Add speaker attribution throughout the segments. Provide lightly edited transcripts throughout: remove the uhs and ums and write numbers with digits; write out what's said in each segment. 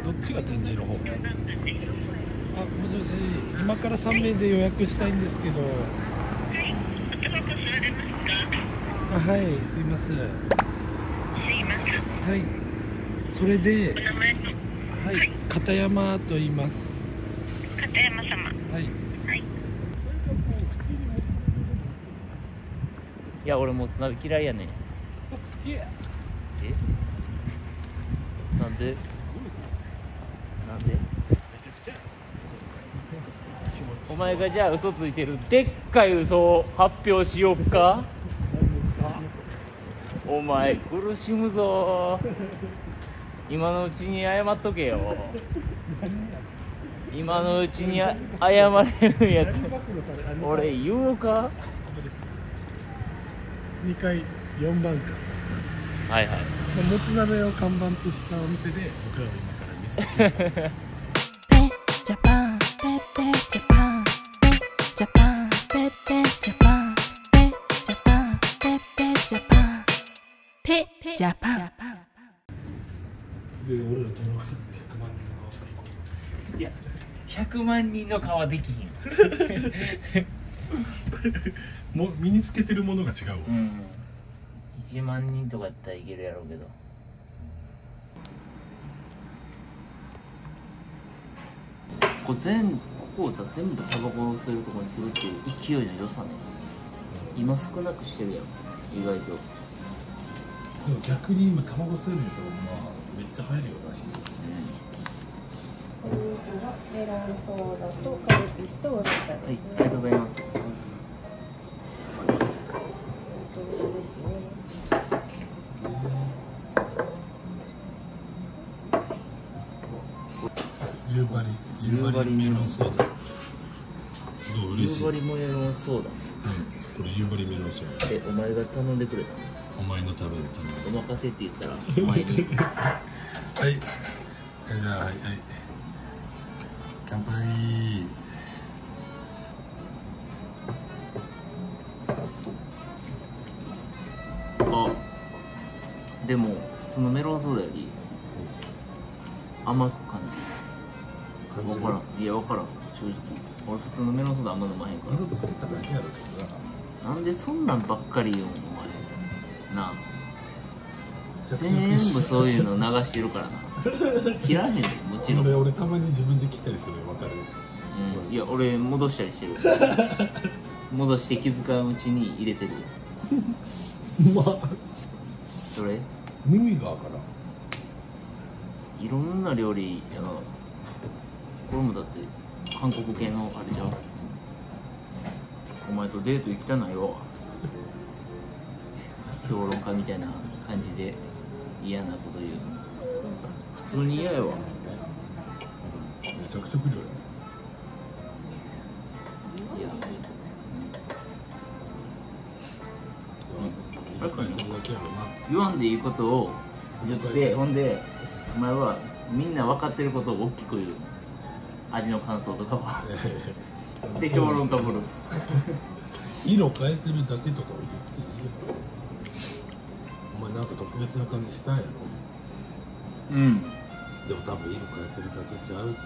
Speaker 1: どっちが展示の方？あ、もしもし、今から3名で予約したいんですけど。あ、はい、すいません。はい、それで、はい、片山と言います。
Speaker 2: 片山様。
Speaker 1: はい。
Speaker 3: いや、俺もつ鍋嫌いやねん。
Speaker 1: 好き。
Speaker 3: なんで？なんで？お前がじゃあ嘘ついてるでっかい嘘を発表しようか。お前苦しむぞ。今のうちに謝っとけよ。今のうちに謝れるんやったら俺言おうか。
Speaker 1: 2階4番館もつ鍋。
Speaker 3: はいはい。
Speaker 1: もつ鍋を看板としたお店で僕らは今から見せてくれる。
Speaker 4: ジャパン、ペペジャパン、ペジャパン、ペペジャパン、ペジャパン、ペペジャパン、ペジャパン。
Speaker 1: で、俺ら登録者数100万人の顔していこう。
Speaker 3: いや、100万人の顔できひん。
Speaker 1: もう身につけてるものが違うわ。
Speaker 3: うん。1万人とかやったらいけるやろうけど。ここをさ、全部タバコを吸えるとこにするっていう勢いの良さね。今少なくしてるやん、意外と。
Speaker 1: でも逆に今卵吸える人がめっちゃ入るよらしいですね。
Speaker 5: お肉はメロンソーダとカルピスとオレンジですね。
Speaker 3: はい、ありがとうございます。
Speaker 5: お通しですね。
Speaker 1: 夕張メロンソーダ。どう？嬉しい。
Speaker 3: 夕張メロンソーダ。
Speaker 1: これ夕張メロンソーダ。
Speaker 3: お前が頼んでくれた
Speaker 1: お前の食べるために。
Speaker 3: お任せって言ったらお前に。
Speaker 1: はい。じゃあはい。乾杯。
Speaker 3: あ、でも普通のメロンソーダより甘く感じる。分からん。いや分からん、正直。俺普通のメロンソーダあんま飲まへんから。
Speaker 1: 色つけただけやろけどな。
Speaker 3: なんでそんなんばっかり言うんお前なあ。全部そういうの流してるからな。切らへんで、もちろん。
Speaker 1: 俺たまに自分で切ったりするよ。わかる？
Speaker 3: うん、いや俺戻したりしてる。戻して気づかんうちに入れてる。
Speaker 1: まあ
Speaker 3: それ
Speaker 1: 耳がわからん。
Speaker 3: いろんな料理やな。これもだって韓国系のあれじゃん。お前とデート行きたないよ。評論家みたいな感じで嫌なこと言うの普通に嫌やわ。
Speaker 1: めちゃくちゃ来るよ。
Speaker 3: いや言わんでいいことを言って、ほんでお前はみんな分かってることを大きく言う。味の感想とかはで評論家ぶる。
Speaker 1: 色変えてるだけとかを言っていいよ。お前なんか特別な感じしたんやろ。
Speaker 3: うん。
Speaker 1: でも多分色変えてるだけちゃうって。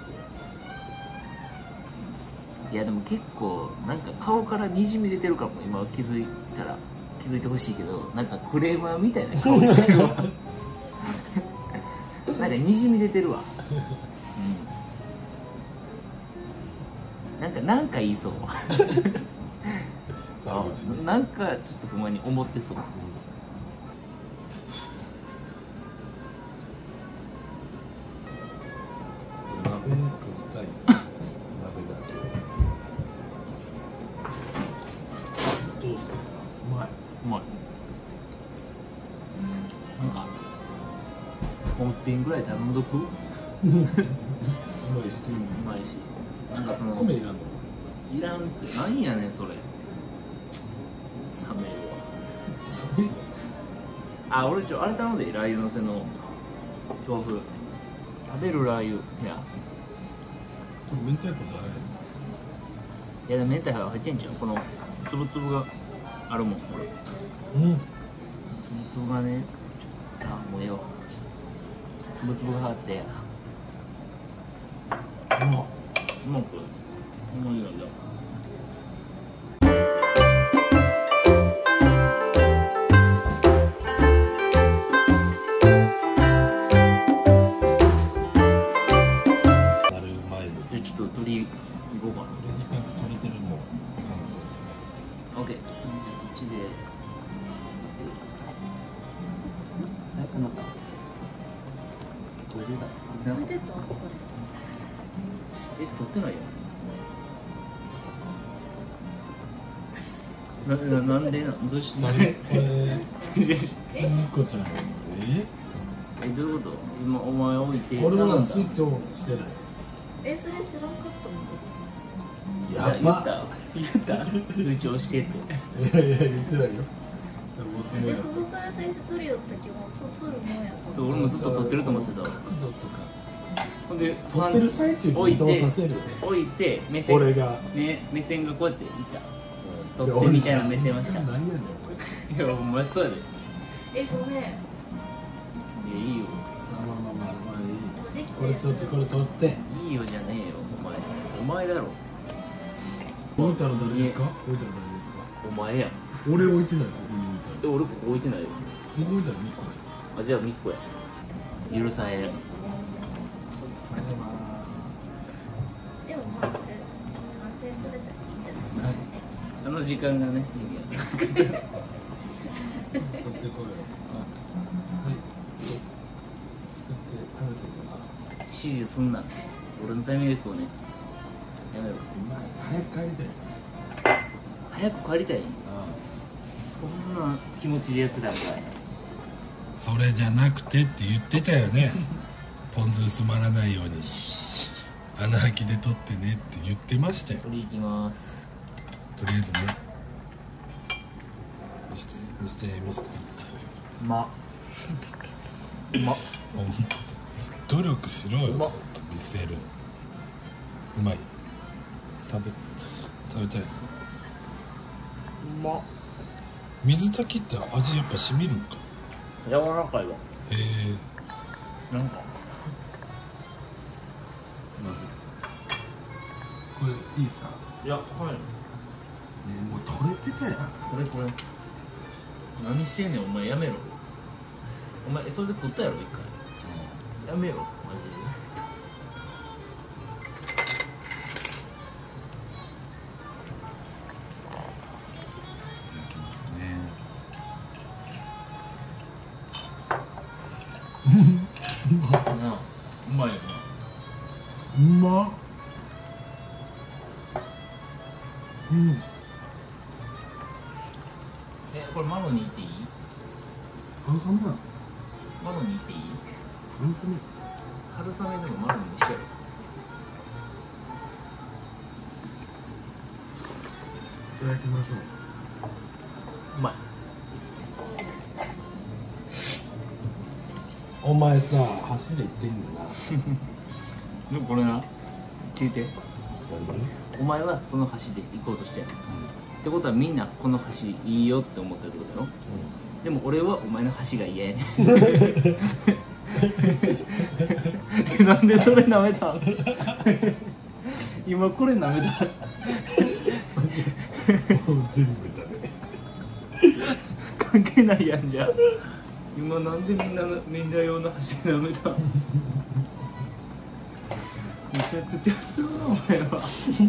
Speaker 3: いやでも結構なんか顔からにじみ出てるかも。今気づいたら気づいてほしいけど、なんかクレーマーみたいな顔してるわ。なんかにじみ出てるわ。うん。なんか言いそう。なんかちょっと不満に思ってそう。
Speaker 1: 鍋取りたい。鍋だけ。どうして？うまい。
Speaker 3: うまい。なんかもう一品ぐらい頼んどく。
Speaker 1: うまいし。
Speaker 3: うまいし。なんかその
Speaker 1: 米いらんの？
Speaker 3: いらんってなんやねんそれ。冷めるわ。
Speaker 1: 寒いの？
Speaker 3: あ、俺あれ頼んでいい？ラー油のせの豆腐。食べるラー油。いや
Speaker 1: 明太子じゃない？
Speaker 3: いやでも明太子入ってんじゃん。このつぶつぶがあるもんこれ。
Speaker 1: うん。
Speaker 3: つぶつぶがね、あ、もうええわ。つぶつぶがあってうまくうまいよじゃ
Speaker 1: なる前に
Speaker 3: あ。ちょっと鶏いこうかな。
Speaker 1: これいい感じ取れてるもん完
Speaker 3: オッケー。じゃあそっちで。早くなった。これだ。
Speaker 5: 食べてたこ
Speaker 3: 取ってないよ。なんでな、どうし
Speaker 1: 成これみこちゃん
Speaker 3: どういうこと？今お前置いて。
Speaker 1: 俺はスイッチオンしてない
Speaker 5: れそれ知らんかったもん。
Speaker 1: やば
Speaker 3: 言った通知押してって。
Speaker 1: いやいや言ってないよでもおすすめ
Speaker 5: で
Speaker 1: だった
Speaker 5: ここから最初撮りよったけど撮るもんやと
Speaker 3: そう、俺もずっと撮ってると思ってた。
Speaker 1: 角度とか
Speaker 3: ほんで
Speaker 1: 撮ってる最中に移動させる
Speaker 3: 置いて目線
Speaker 1: 俺が
Speaker 3: 目線がこうやっていった
Speaker 1: で
Speaker 3: 撮ってみたいな目線はした。い
Speaker 1: 何やねん
Speaker 3: や、お前そうやで。
Speaker 5: ごめん。
Speaker 3: いや、いいよ。
Speaker 1: まあいい
Speaker 5: できた
Speaker 1: これ撮ってこれ撮って
Speaker 3: いいよじゃねえよ、お前だろ。
Speaker 1: 置いたの誰ですか置いたの誰ですか
Speaker 3: お前やん。
Speaker 1: 俺置いてないここに置いた
Speaker 3: 俺ここ置いてないよ。
Speaker 1: ここ置いたらみっこちゃん
Speaker 3: あ、じゃあミッコや。許される。
Speaker 5: でもまあ完成取れたしいいんじゃない。
Speaker 3: あの時間がね、
Speaker 1: 取ってこいよはいすくって食べてるかな
Speaker 3: 指示すんな。俺のタイミングでこうね。やめろ。
Speaker 1: 早く帰りたい
Speaker 3: 早く帰りたい。そんな気持ちでやってたんかい。
Speaker 1: それじゃなくてって言ってたよねポン酢薄まらないように穴開きで取ってねって言ってましたよ
Speaker 3: 鳥行きます。
Speaker 1: とりあえずね見して
Speaker 3: うま
Speaker 1: 努力しろよ
Speaker 3: うまっ
Speaker 1: と見せるうまい食べたいう
Speaker 3: ま
Speaker 1: 水炊きって味やっぱしみるんか
Speaker 3: 柔らかいわ。
Speaker 1: へえ
Speaker 3: なんか
Speaker 1: これいいっすか
Speaker 3: いや、はい。
Speaker 1: ねもう取れてたやん
Speaker 3: これ何してんねん、お前やめろ。お前それで食ったやろ一回。やめろマジで。
Speaker 1: いただきますね
Speaker 3: なあ、うまいよな。
Speaker 1: うまっ
Speaker 3: これマロに行っていい？
Speaker 1: 春雨や
Speaker 3: マロに行っていい？
Speaker 1: 春雨
Speaker 3: 春雨でもマロに一緒やろ。
Speaker 1: いただきましょう
Speaker 3: うまい。
Speaker 1: お前さ橋で行ってんねんな
Speaker 3: でもこれな、聞いて。
Speaker 1: 何
Speaker 3: お前はその橋で行こうとしてんの。ってことはみんなこの橋いいよって思ってるってことだろ。でも俺はお前の橋が嫌やねんなんでそれ舐めたん今これ舐めた
Speaker 1: 全部
Speaker 3: 関係ないやんじゃあ今なんでみんな用の橋舐めたんめちゃくちゃするなお前は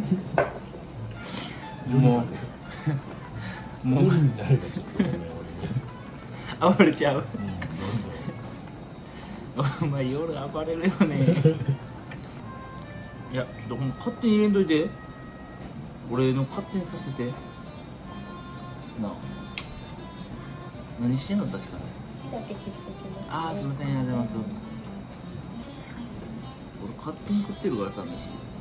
Speaker 3: もう
Speaker 1: 夜になればちょっとごめん俺
Speaker 3: 暴れちゃう
Speaker 1: に
Speaker 3: お前夜暴れるよねいや、ちょっとほんま勝手に入れんといて。俺の勝手にさせてなあ。何してんのさっきから。
Speaker 5: 火だけ消してきます、ね。
Speaker 3: あー、すいません、ありがとうございます。俺勝手に食ってるからさ、飯。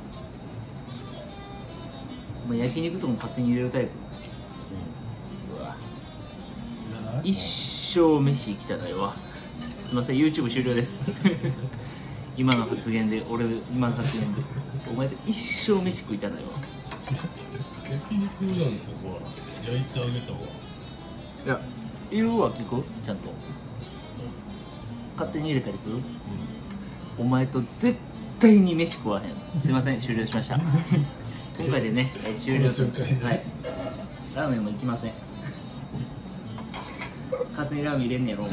Speaker 3: お前焼肉とかも勝手に入れるタイプ。うわ、一生飯生きたないわ。すいません、YouTube 終了です今の発言で、今の発言でお前と一生飯食いたないわ。
Speaker 1: 焼肉なんてほら焼いてあげたわ
Speaker 3: いや、いるわ、聞くちゃんと勝手に入れたりする、お前と絶対に飯食わへん。すいません、終了しました今回でね、終了。
Speaker 1: この瞬間に
Speaker 3: はい、ラーメンも行きません。勝手にラーメン入れんねやろ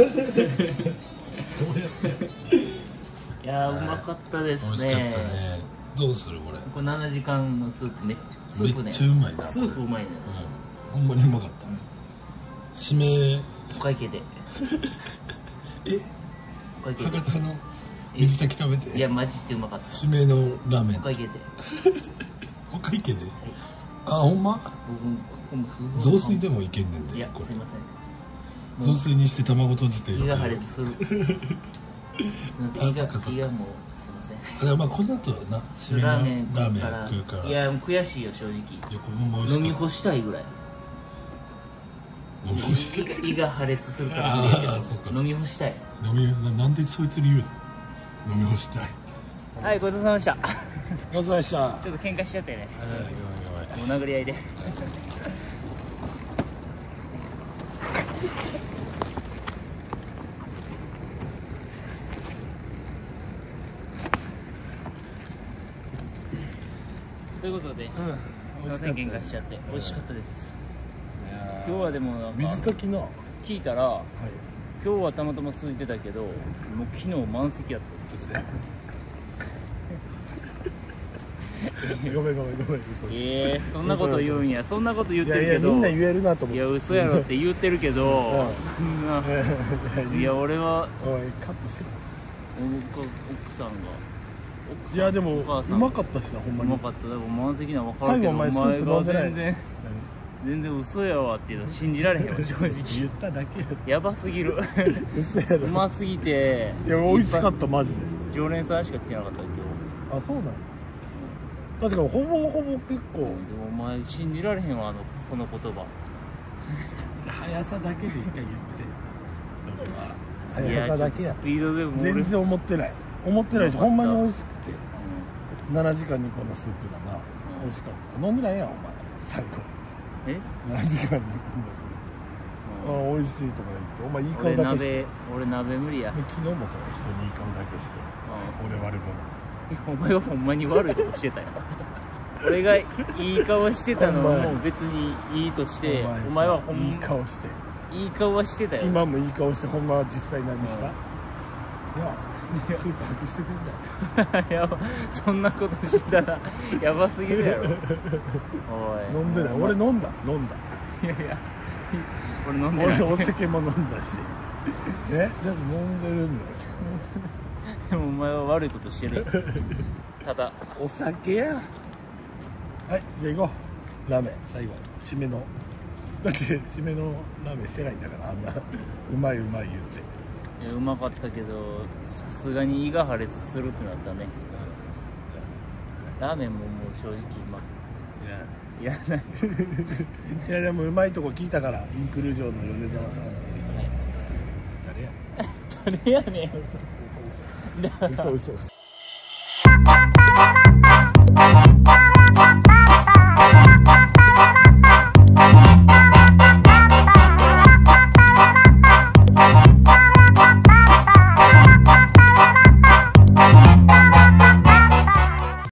Speaker 3: いやー、うまかったですね。
Speaker 1: 美味しかったね。どうするこれ。
Speaker 3: これ7時間のスープ、めっ
Speaker 1: ちゃうまいな。
Speaker 3: スープうまいね。
Speaker 1: ほんまにうまかった。締め
Speaker 3: お会計でお会計で
Speaker 1: 博多の水炊き食べて。
Speaker 3: いやマジでうまかった。
Speaker 1: 締めのラーメン
Speaker 3: お会計で
Speaker 1: お会計で。あ、ほんま。
Speaker 3: 僕ここもすごい
Speaker 1: 雑炊でもいけんねんで。
Speaker 3: いや
Speaker 1: これ
Speaker 3: すいません、
Speaker 1: 雑炊にして卵とじて
Speaker 3: 胃が破裂するすいません、胃がもうすいません。
Speaker 1: あ、まあこの後はな、締めの
Speaker 3: ラーメン
Speaker 1: ラーメン
Speaker 3: から
Speaker 1: 食うから。
Speaker 3: いやもう悔しいよ正直。
Speaker 1: いや、ここも美味しかった。
Speaker 3: 飲み干したいぐらい。
Speaker 1: 飲み干して。
Speaker 3: 胃が破裂するから
Speaker 1: ああ、そっか。
Speaker 3: 飲み干したい。
Speaker 1: なんでそいつに言うの。飲み干したい。
Speaker 3: はい、ごちそうさまでした。
Speaker 1: ごちそうさまでした。
Speaker 3: ちょっと喧嘩しちゃってね、
Speaker 1: ごめんごめん。
Speaker 3: もう殴り合いでということで、すいません、喧嘩しちゃって美味しかったです。今日はでもなんか
Speaker 1: 水炊きの
Speaker 3: 聞いたら、今日はたまたま空いてたけど、もう昨日満席やった。
Speaker 1: ごめん
Speaker 3: そんなこと言うんや。そんなこと言ってるけど、
Speaker 1: みんな言えるなと思って。
Speaker 3: いや嘘やろって言ってるけどそんな、いや俺は
Speaker 1: おい、カットしろ。
Speaker 3: 奥さんが
Speaker 1: いやでもう
Speaker 3: お母さん
Speaker 1: まかったしな、ほんまに。
Speaker 3: うまかった。でも満席なの分かるけど、
Speaker 1: 最後お前スープ飲んでない。
Speaker 3: 全然嘘やわっていうの信じられへんわ正直。
Speaker 1: 言っただけや。
Speaker 3: やばすぎる
Speaker 1: 嘘やろ。
Speaker 3: うますぎて。
Speaker 1: いや美味しかったマジで。
Speaker 3: 常連さんしか来てなかった今日。
Speaker 1: あ、そうなの。確かにほぼほぼ結構。
Speaker 3: でもお前信じられへんわ、その言葉。
Speaker 1: 速さだけで一回言って。それは速さだけや。
Speaker 3: スピードでも
Speaker 1: 全然思ってないし、ほんまに美味しくて。7時間にこのスープがな、美味しかった。飲んでないやんお前最後。7時間にこんなスープ。あ、美味しいとか言って、お前いい顔だけして。
Speaker 3: 俺鍋無理や。
Speaker 1: 昨日もさ、人にいい顔だけして、俺悪者。
Speaker 3: お前はほんまに悪いことしてたよ俺がいい顔してたのも別にいいとして、お前はほんま
Speaker 1: いい顔して、
Speaker 3: いい顔はしてたよ。
Speaker 1: 今もいい顔して、ほんまは実際何した？いや、スープ吐き捨ててんだよ。
Speaker 3: やば、そんなことしたらやばすぎるやろおい、
Speaker 1: 飲んでない。俺飲んだ。
Speaker 3: いやいや、俺飲んでない。
Speaker 1: 俺お酒も飲んだしじゃあ飲んでるんだよ
Speaker 3: でもお前は悪いことしてるただ
Speaker 1: お酒や。はい、じゃあ行こう。ラーメン最後締めの。だって締めのラーメンしてないんだから、あんなうまいうまい言って。
Speaker 3: いやうまかったけど、さすがに胃が破裂するってなったね。ラーメンももう正直いやない
Speaker 1: いやでもうまいとこ聞いたから、インクルージョンの米沢さんっていう人、
Speaker 3: 誰やねん
Speaker 1: 嘘。